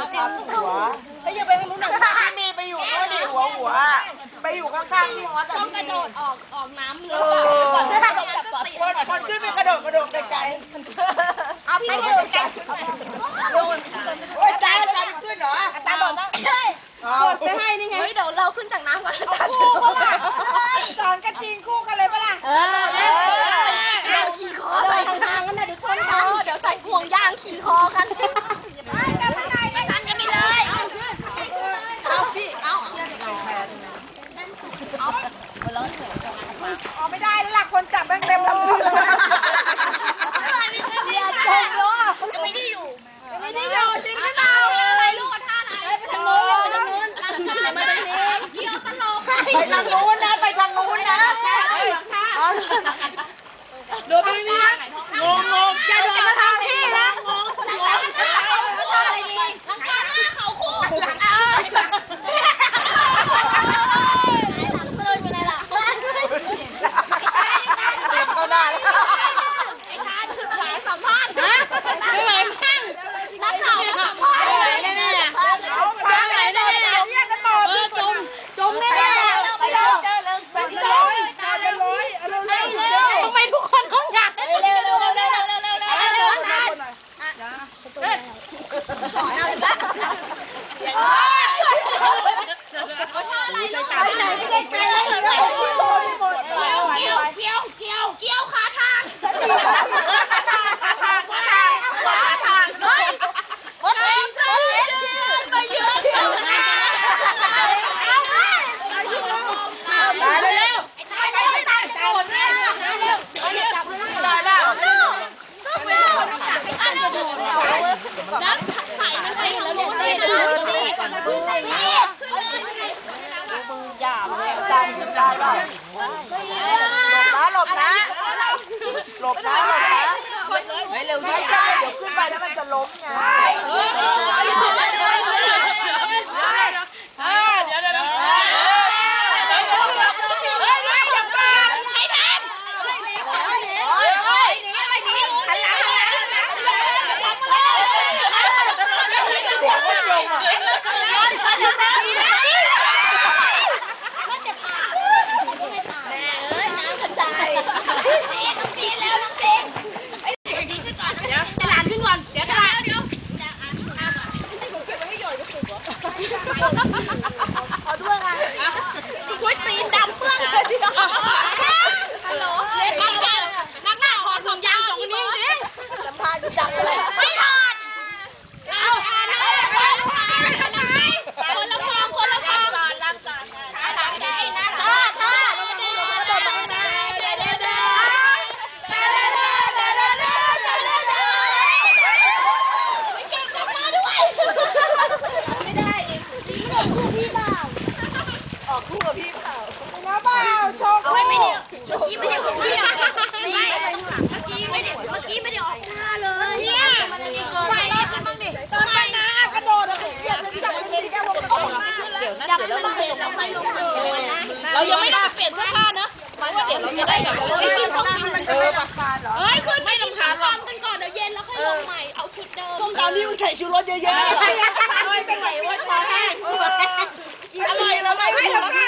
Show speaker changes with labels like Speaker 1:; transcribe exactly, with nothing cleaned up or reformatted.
Speaker 1: จะทับหัวถ้าอย่าไปทางนู้นหน่อยไม่มีไปอยู่นู้นดิหัวหัวไปอยู่ข้างๆที่ฮอตอ่ะ
Speaker 2: ต้องกระโดดออกออกน้ำเลยก่อน
Speaker 1: คนคนขึ้นไปกระโดดกระโดดไกลๆ
Speaker 2: เอาพี่โยนกันโยน
Speaker 1: โอ้ยตาตาขึ้นเหรอตาบอกว่า
Speaker 3: กดไปให้นี่ไง
Speaker 2: เฮ้ยเดี๋ยวเราขึ้นจากน้ำก่อน
Speaker 3: สอนกันจริงคู่กันเลยปะล่ะเออ
Speaker 2: เราขี่คอใส่ทางกันนะเดี๋ยวชนกันเดี๋ยวใส่ห่วงยางขี่คอกันชันกันไปเลยเอาพี่เอาเอา
Speaker 3: เอาไม่ได้แล้วล่ะคนจับแบงเต็มลำตัวเรียนจบเนาะ
Speaker 2: ยังไม่ได้อยู่
Speaker 3: ไม่ได้อยู่จริงหรือเปล่า
Speaker 2: อะไรลูกท่าอะไรไปทางโน้นไปทางโน้นหลังคามาทางนี้เที่ยวตลก
Speaker 1: ไปทางนู้นนะไปทางนู้นนะ
Speaker 3: โดนไปนี่นะงงงงอย่าโดนมาทางพี่นะงง
Speaker 2: หลังคาหน้าเขาคู่อะไรดีหลังคาหน้าเขาคู่หลังเอ้ยหลังเลยอยู่ไหนล่ะ
Speaker 1: เปลี่ยนเข้าหน้าแล้ว
Speaker 2: ไอ้ท่าถึงไหนสัมภาษณ์นะไม่ไหวมั่งนักข่าวสัมภาษณ์ไม่ไหวแน่ๆ
Speaker 3: ไม่ไหวแน่ๆเออจมจมแน่ๆไปแล้วเจอเลยไปจมตาเลยเลยเร็วเร็วเร็วทำไมทุกคนต้องอยากเร็วเร็วเร็วเร็วเร็วเร็วเร็วเร็วเร็ว
Speaker 2: สอนเอาอีกแล้ว
Speaker 3: ไปไหนไม่ได้ไกลเลยเกี่ยว
Speaker 2: เกี่ยวเกี่ยวเกี่ยวขาทางเฮ้ยมดเองเดินมาเยือนอยู่นะเอาไป
Speaker 1: ตายเลยเร็ว
Speaker 3: ตายตายตายโดนเนี่ยเร็วเร็วจับเลย
Speaker 1: ตายแล้ว
Speaker 2: สู้สู้สู้จับใส่มันไปแล้วเนี่ยตีตีก่อนนะตีตี
Speaker 1: มือหยาบเลยตายขึ้นได้ป่ะหลบนะหลบนะหลบนะหลบนะไม่เร็วไม่ใช่เดี๋ยวขึ้นไปแล้วมันจะล้มไง
Speaker 3: เดี๋ยวเดี๋ยว
Speaker 1: เอาด้วยไง
Speaker 2: กุ้ยตีนดำเปื้อนเลยทีเดียวฮัลโหลนักข่าวนักข่าวขอส่งยางส่งนี้สิสัมภาษณ์จังเลยไม่ถอดเอาคนละฟองคนละฟองคนละฟองรับก่อนรับก่อนได้นะท่าท่าเด้อเด้อเด้อเด้อเด้อเด้อเด้อเด้อเด้อเด้อเด้อเด้อเด้อเด้อไม่เก่งกลับมาด้วยไม่ได้ออกคู่พี่เปล่าออกคู่กับพี่เปล่า
Speaker 3: แล้วเปล่าโชว์
Speaker 2: ไม่ไม่เดี๋ยวเมื่อกี้ไม่ได้ออกพี่ไม่เมื่อกี้ไม่ได้เมื่อกี้ไม่ได้ออกหน้าเลยเนี่ยไปตอนนั้นนะกระโดดอะเหยียบเป็นสัตว์เป็นแก้วมันตกเดี๋ยวนั่นเดี๋ยวเราเปลี่ยนเราไม่ลงเลยนะ
Speaker 3: เรายังไม่ได้เปลี่ยนเสื้อผ้านะเพราะว่าเดี๋ยวเราจะได้แบบว่า
Speaker 1: ไม่กินของกินมันจะไม่รำคาญเหรอ
Speaker 2: เฮ้ยคุณไม่ลำคาญหรอกกันก่อนเดี๋ยวเย็นแล้วค่อยลงใหม่เอาชุดเดิม
Speaker 3: ช่วงตอนที่มึงใส่ชูรสเยอะๆไม่เป็นไรว่าคอแห้งอร่อยเราไม่ไม่ทำ